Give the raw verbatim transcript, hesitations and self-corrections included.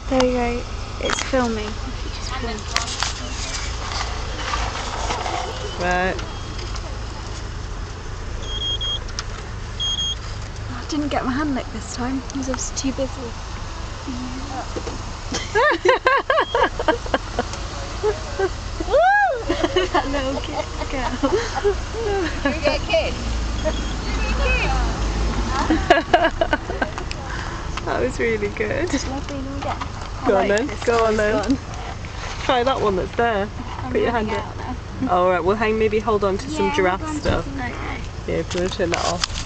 There you go. It's filming. If you just film. Right. I didn't get my hand licked this time. I was obviously too busy. That little kid girl. Should we get a kid? That was really good. Lovely, we'll get. Go on then. Go on then. Gone. Try that one that's there. I'm Put your hand running up. out now. Alright, we'll hang maybe hold on to some Yeah, giraffe hold on to stuff. some- okay. Yeah, if you want to turn that off.